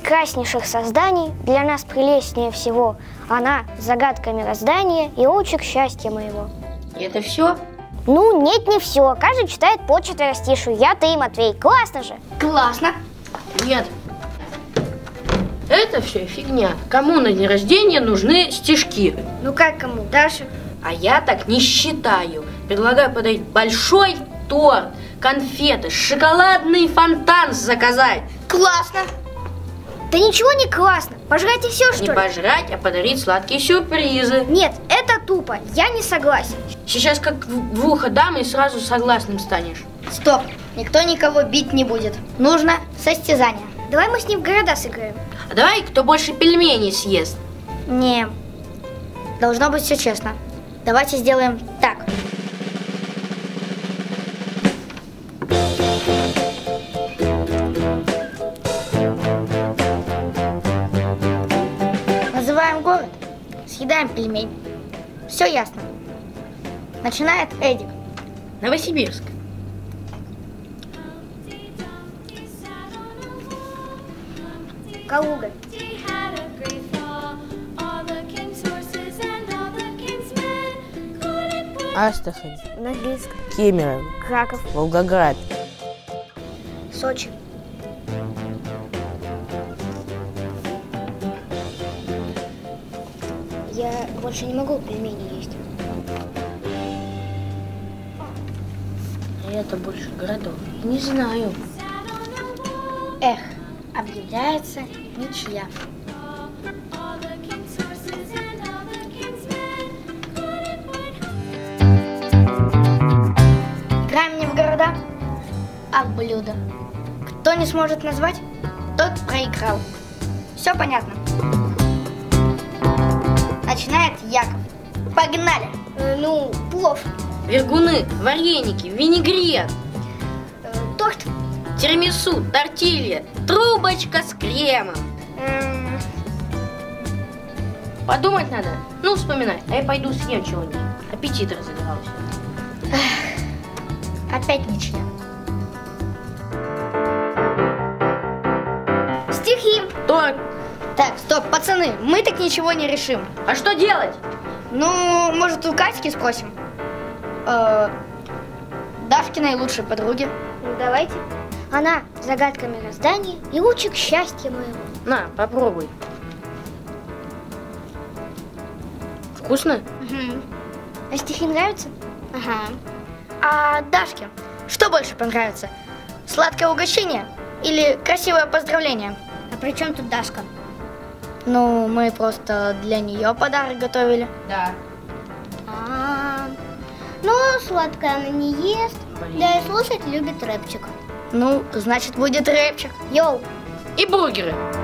прекраснейших созданий, для нас прелестнее всего. Она – загадка мироздания и лучик счастья моего. И это все? Ну, нет, не все. Каждый читает по четверостишую. Я, ты и Матвей. Классно же? Классно. Нет. Это все фигня. Кому на день рождения нужны стишки? Ну как кому? Даша? А я так не считаю. Предлагаю подарить большой торт, конфеты, шоколадный фонтан заказать. Классно. Да ничего не классно. Пожрайте все, что ли? Не пожрать, а подарить сладкие сюрпризы. Нет, это тупо. Я не согласен. Сейчас как в ухо дам и сразу согласным станешь. Стоп, никто никого бить не будет. Нужно состязание. Давай мы с ним в города сыграем. А давай, кто больше пельменей съест. Не, должно быть все честно. Давайте сделаем так. Называем город, съедаем пельмень. Все ясно. Начинает Эдик. Новосибирск. Калуга. Астрахань, Норильск. Кемерово, Краков. Волгоград, Сочи. Я больше не могу пельмени есть. А я-то больше городов не знаю. Эх, объявляется ничья. Играем не в города, а в блюда. Кто не сможет назвать, тот проиграл. Все понятно? Начинает Яков. Погнали! Ну, плов. Вергуны, вареники, винегрет, Торт. тирамису, тортилья, трубочка с кремом. Подумать надо. Ну, вспоминай. А я пойду съем чего-нибудь. Аппетит разыгрался. Опять ничья. Стихи. Торт. Так, стоп, пацаны, мы так ничего не решим. А что делать? Ну, может, у Катьки спросим? Дашкиной лучшей подруги. Ну, давайте. Она – загадка мироздания и лучик счастья моего. На, попробуй. Вкусно? А стихи нравятся? Ага. А Дашке что больше понравится? Сладкое угощение или красивое поздравление? А при чем тут Дашка? Ну, мы просто для нее подарок готовили. Да. Ну, сладкое она не ест. Блин. Да и слушать любит рэпчик. Ну, значит, будет рэпчик. Йоу. И бургеры.